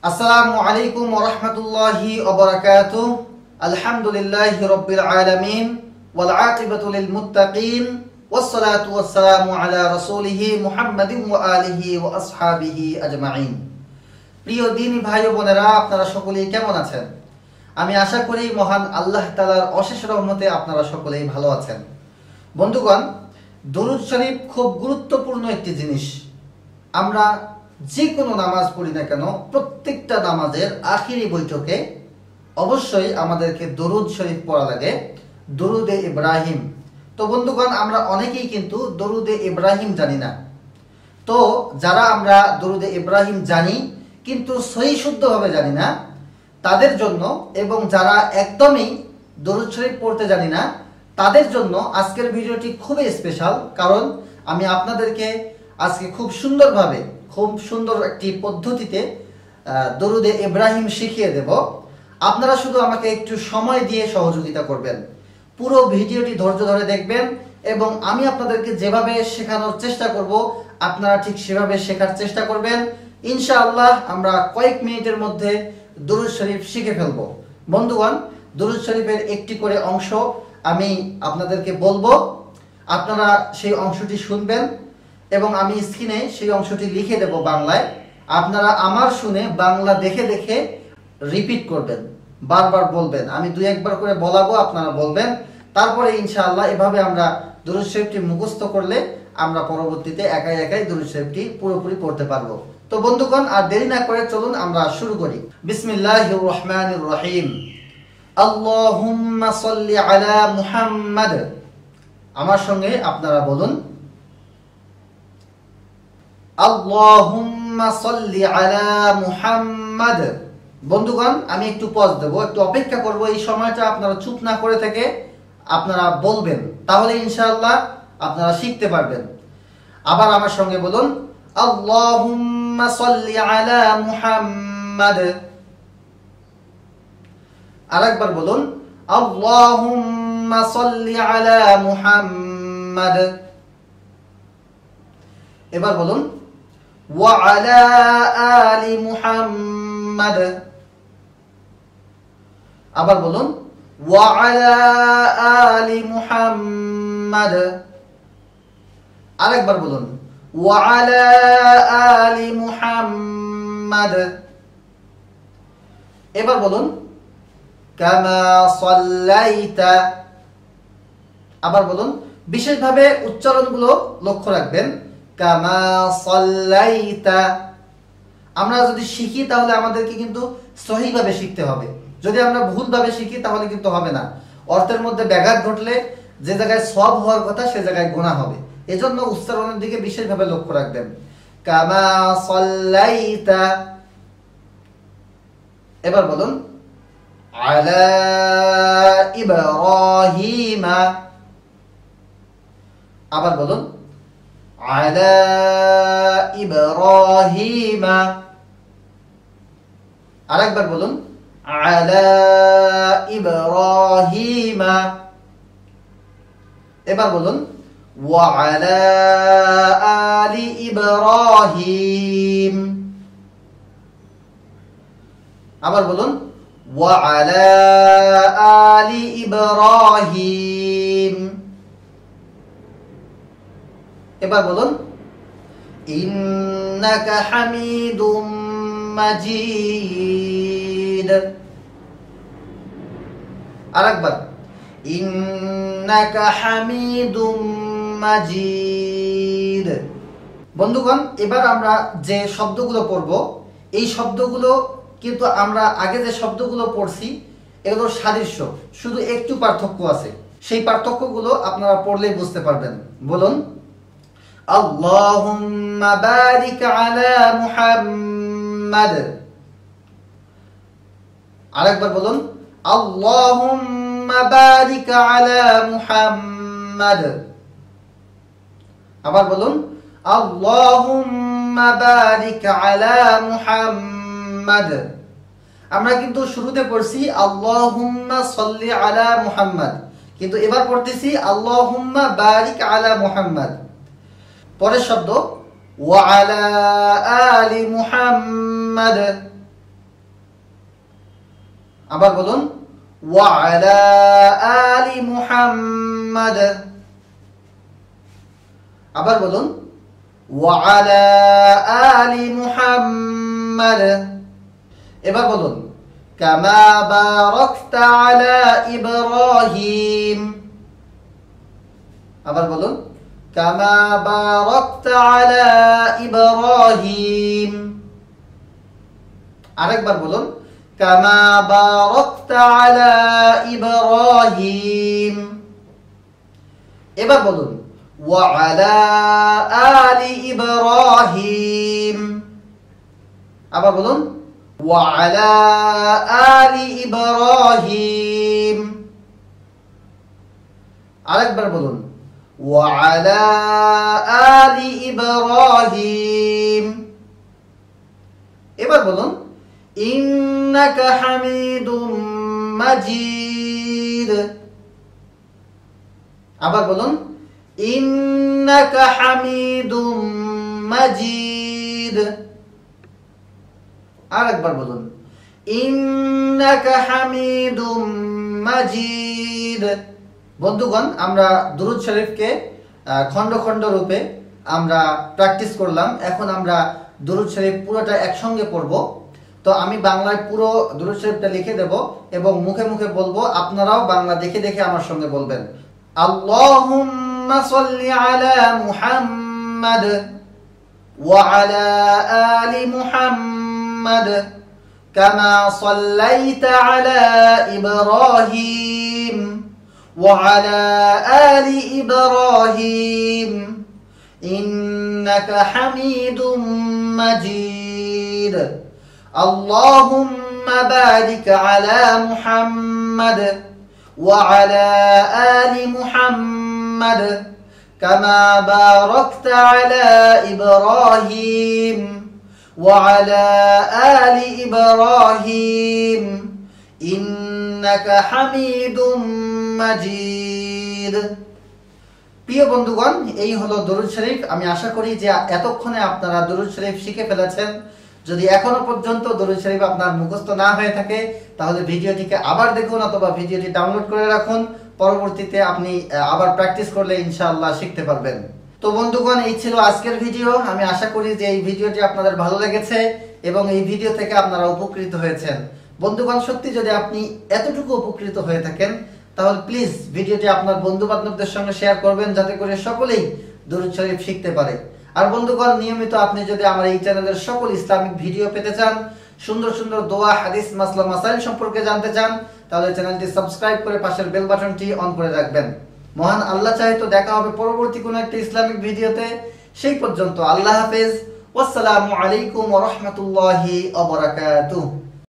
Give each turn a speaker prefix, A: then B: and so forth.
A: আসসালামু আলাইকুম ওয়া রাহমাতুল্লাহি ওয়া বারাকাতুহু। আলহামদুলিল্লাহি রাব্বিল আলামিন ওয়াল আকিবাতু লিল মুত্তাকিন ওয়াস সালাতু ওয়াস সালামু আলা রাসূলিহি মুহাম্মাদিন ওয়া আলিহি ওয়া আসহাবিহি আজমাইন। প্রিয় দ্বীনী ভাই ও বোনেরা, আপনারা সকলেই কেমন আছেন? আমি আশা করি মহান আল্লাহ তাআলার অশেষ রহমতে আপনারা সকলেই ভালো আছেন। বন্ধুগণ, দরুদ শরীফ খুব গুরুত্বপূর্ণ একটি জিনিস। আমরা যে কোনো নামাজ পড়ি না কেন, প্রত্যেকটা নামাজের আখিরি বৈঠকে অবশ্যই আমাদেরকে দরুদ শরীফ পড়া লাগে, দরুদে ইব্রাহিম। তো বন্ধুগণ, আমরা অনেকেই কিন্তু দরুদে ইব্রাহিম জানি না। তো যারা আমরা দরুদে ইব্রাহিম জানি কিন্তু সহি শুদ্ধভাবে জানি না, তাদের জন্য, এবং যারা একদমই দরুদ শরীফ পড়তে জানি না, তাদের জন্য আজকের ভিডিওটি খুবই স্পেশাল। কারণ আমি আপনাদেরকে আজকে খুব সুন্দরভাবে, খুব সুন্দর একটি পদ্ধতিতে দরুদে ইব্রাহিম শিখিয়ে দেব। আপনারা শুধু আমাকে একটু সময় দিয়ে সহযোগিতা করবেন, পুরো ভিডিওটি ধৈর্য ধরে দেখবেন, এবং আমি আপনাদেরকে যেভাবে শেখানোর চেষ্টা করব আপনারা ঠিক সেভাবে শেখার চেষ্টা করবেন। ইনশাআল্লাহ আমরা কয়েক মিনিটের মধ্যে দরুদ শরীফ শিখে ফেলব। বন্ধুগণ, দরুদ শরীফের একটি করে অংশ আমি আপনাদেরকে বলবো, আপনারা সেই অংশটি শুনবেন এবং আমি স্ক্রিনে সেই অংশটি লিখে দেব বাংলায়। আপনারা আমার শুনে বাংলা দেখে দেখে রিপিট করবেন, বারবার বলবেন। আমি দুই একবার করে বলাবো, আপনারা বলবেন। তারপরে ইনশাআল্লাহ এভাবে আমরা দরুদ শরীফটি মুখস্থ করলে আমরা পরবর্তীতে একাই একাই দরুদ শরীফটি পুরোপুরি পড়তে পারবো। তো বন্ধুগণ, আর দেরি না করে চলুন আমরা শুরু করি। বিসমিল্লাহির রহমানির রহিম। আল্লাহুম্মা সাল্লি আলা মুহাম্মাদ। আমার সঙ্গে আপনারা বলুন, আল্লাহুম্মা সাল্লি আলা মুহাম্মাদ। বন্ধুগণ, আমি একটু পজ দেব, একটু অপেক্ষা করব। এই সময়টা আপনারা চুপ না করে থেকে আপনারা বলবেন, তাহলে ইনশাআল্লাহ আপনারা শিখতে পারবেন। আবার আমার সঙ্গে বলুন, আল্লাহুম্মা সাল্লি আলা মুহাম্মাদ। আরেকবার বলুন, আল্লাহুম্মা সাল্লি আলা মুহাম্মাদ। এবার বলুন, ওয়া আলা আলি মুহাম্মাদ। আবার বলুন, ওয়া আলা আলি মুহাম্মাদ। আরেকবার বলুন, ওয়া আলা আলি মুহাম্মাদ। এবার বলুন, কামা সাল্লাইতা। আবার বলুন, বিশেষভাবে উচ্চারণগুলো লক্ষ্য রাখবেন। কামা সাল্লাইতা। আমরা যদি শিখি তাহলে আমাদেরকে কিন্তু সহিভাবে শিখতে হবে। যদি আমরা ভুলভাবে শিখি তাহলে কিন্তু হবে না। অর্থের মধ্যে ব্যাঘাত ঘটলে যে জায়গায় সওয়াব হওয়ার কথা সে জায়গায় গুনাহ হবে। এজন্য উচ্চারণের দিকে বিশেষভাবে লক্ষ্য রাখবেন। কামা সাল্লাইতা। এবার বলুন, আলা ইব্রাহিমা। আবার বলুন, আলা ইব্রাহিমা। আরেকবার বলুন, আলা ইব্রাহিমা। এবার বলুন, ওয়া আলা আলি ইব্রাহিম। আবার বলুন, ওয়া আলা আলি ইব্রাহিম। এবার বলুন, ইন্নাকা হামিদুম মাজিদ। আরেকবার, ইন্নাকা হামিদুম মাজিদ। বন্ধুগণ, এবার আমরা যে শব্দগুলো পড়ব, এই শব্দগুলো কিন্তু আমরা আগে যে শব্দগুলো পড়ছি এগুলোর সাদৃশ্য, শুধু একটু পার্থক্য আছে। সেই পার্থক্যগুলো আপনারা পড়লেই বুঝতে পারবেন। বলুন, আল্লাহুম্মা বারিক আলা মুহাম্মাদ। আরেকবার বলুন, আল্লাহুম্মা বারিক আলা মুহাম্মাদ। আবার বলুন, আল্লাহুম্মা বারিক আলা মুহাম্মাদ। আমরা কিন্তু শুরুতে পড়ছি আল্লাহুম্মা সাল্লি আলা মুহাম্মাদ, কিন্তু এবার পড়তেছি আল্লাহুম্মা বারিক আলা মুহাম্মাদ। পরের শব্দ ওয়া আলা আলি মুহাম্মাদ। আবার বলুন ওয়া আলা আলি মুহাম্মাদ। আবার বলুন ওয়া আলা আলি মুহাম্মাদ। এবার বলুন কামা বারাকতা আলা ইব্রাহিম। আবার বলুন কামা বারাকতা আলা ইব্রাহিম। আরেকবার বলুন কামা বারাকতা আলা ইব্রাহিম। এবার বলুন ওয়া আলা আলি ইব্রাহিম। আবার বলুন ওয়া আলা আলি ইব্রাহিম। আরেকবার বলুন ওয়া আলা আলি ইব্রাহিম। এবার বলুন ইন্নাকা হামিদুম মাজিদ। আবার বলুন ইন্নাকা হামিদুম মাজিদ। আরেকবার বলুন ইন্নাকা হামিদুম মাজিদ। বন্ধুগণ, আমরা দুরূদ শরীফকে খণ্ড খণ্ড রূপে আমরা প্র্যাকটিস করলাম। এখন আমরা দুরূদ শরীফ পুরোটা একসঙ্গে পড়ব। তো আমি বাংলায় পুরো দুরূদ শরীফটা লিখে দেব এবং মুখে মুখে বলবো, আপনারাও বাংলা দেখে দেখে আমার সঙ্গে বলবেন। আল্লাহুম্মা সাল্লি আলা মুহাম্মাদ ওয়া আলা আলি মুহাম্মাদ কামা সাল্লাইতা আলা ইব্রাহিম ওয়া আলা আলি ইব্রাহিম ইন্নাকা হামিদুম মাজিদ। اللهم بارك على محمد وعلى آل محمد كما باركت على إبراهيم وعلى آل إبراهيم إنك حميد مجيد। প্রিয় বন্ধুগণ, এই হলো দরুদ শরীফ। আমি আশা করি যে এতক্ষণে আপনারা দরুদ শরীফ শিখে ফেলেছেন। যদি এখনো পর্যন্ত দরুদ শরীফ আপনার মুখস্থ না হয়ে থাকে তাহলে ভিডিওটিকে আবার দেখুন অথবা ভিডিওটি ডাউনলোড করে রাখুন। পরবর্তীতে আপনি আবার প্র্যাকটিস করলে ইনশাআল্লাহ শিখতে পারবেন। তো বন্ধুগণ, এই ছিল আজকের ভিডিও। আমি আশা করি যে এই ভিডিওটি আপনাদের ভালো লেগেছে এবং এই ভিডিও থেকে আপনারা উপকৃত হয়েছেন। বন্ধুগণ, সত্যি যদি আপনি এতটুকু উপকৃত হয়ে থাকেন তাহলে প্লিজ ভিডিওটি আপনার বন্ধু বান্ধবদের সঙ্গে শেয়ার করবেন, যাতে করে সকলেই দরুদ শরীফ শিখতে পারে। আর বন্ধুগণ, নিয়মিত আপনি যদি আমার এই চ্যানেলের সকল ইসলামিক ভিডিও পেতে চান, সুন্দর সুন্দর দোয়া, হাদিস, মাসলা মাসাইল সম্পর্কে জানতে চান, তাহলে চ্যানেলটি সাবস্ক্রাইব করে পাশের বেল বাটনটি অন করে রাখবেন। মহান আল্লাহ চাহে তো দেখা হবে পরবর্তী কোনো একটা ইসলামিক ভিডিওতে। সেই পর্যন্ত আল্লাহ হাফেজ। ওয়াসসালামু আলাইকুম ওয়া রাহমাতুল্লাহি ওয়া বারাকাতুহু।